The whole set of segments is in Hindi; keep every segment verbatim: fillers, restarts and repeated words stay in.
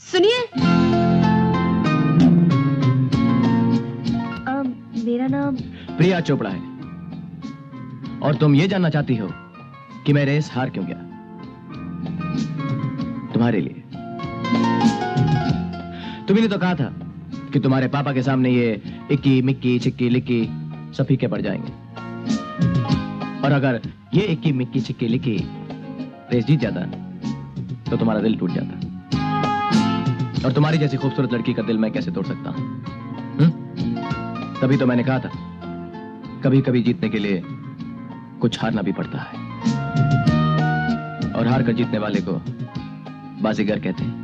सुनिए, मेरा नाम प्रिया चोपड़ा है और तुम ये जानना चाहती हो कि मैं रेस हार क्यों गया? तुम्हारे लिए। तुमने तो कहा था कि तुम्हारे पापा के सामने ये इक्की मिक्की छिक्की लिक्की सब फीके पड़ जाएंगे, और अगर ये इक्की मिक्की छिक्की लिक्की रेस जीत जाता तो तुम्हारा दिल टूट जाता, और तुम्हारी जैसी खूबसूरत लड़की का दिल मैं कैसे तोड़ सकता हूं? तभी तो मैंने कहा था कभी कभी जीतने के लिए कुछ हारना भी पड़ता है, और हार कर जीतने वाले को बाजीगर कहते हैं।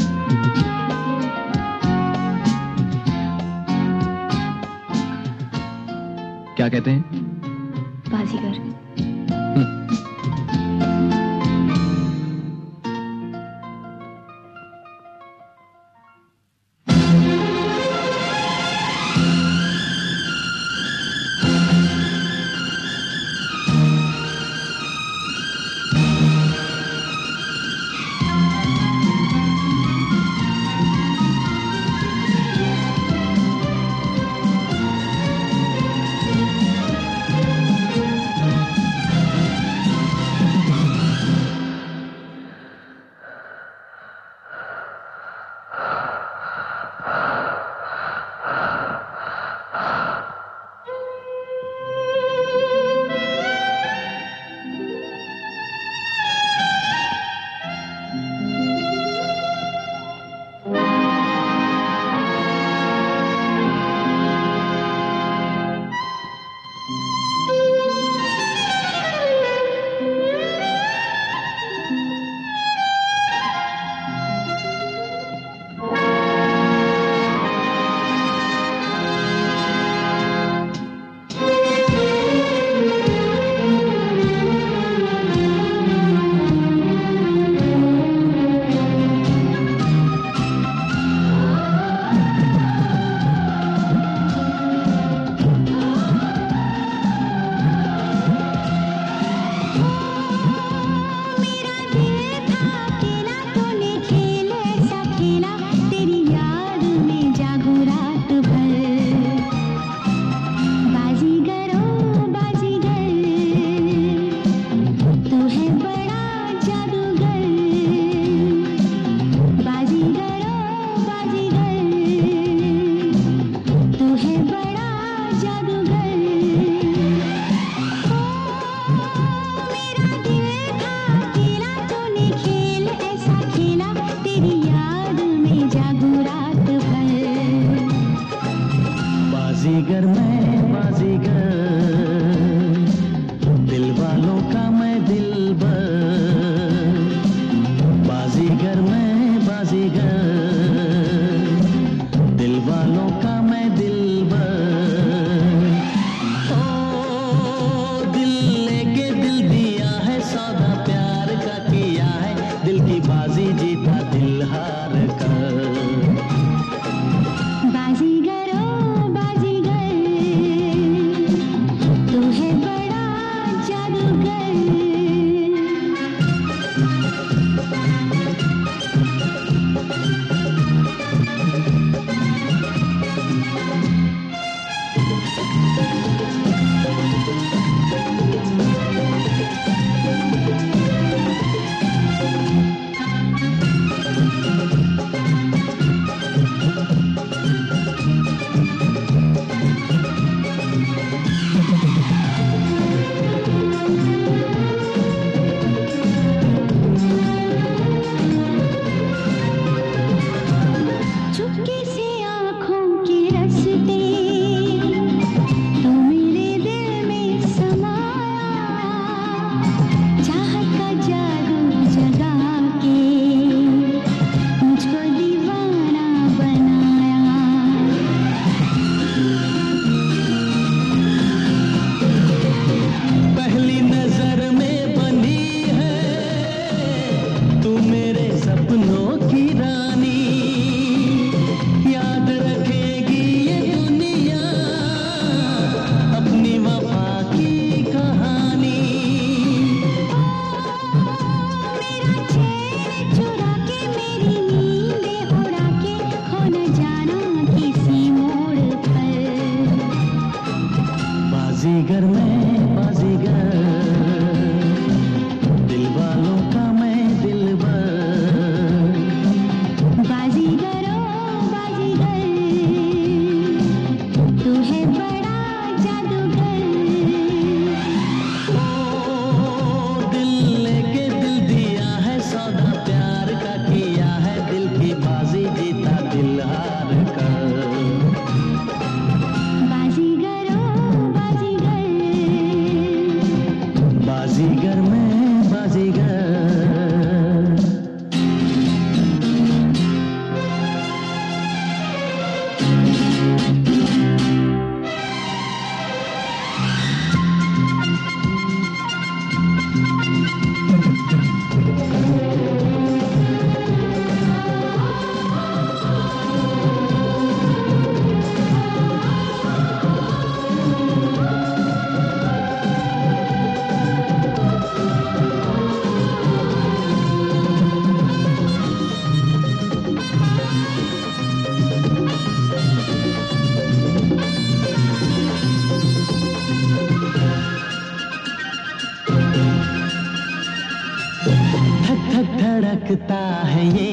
क्या कहते हैं? बाजीगर। लगता है ये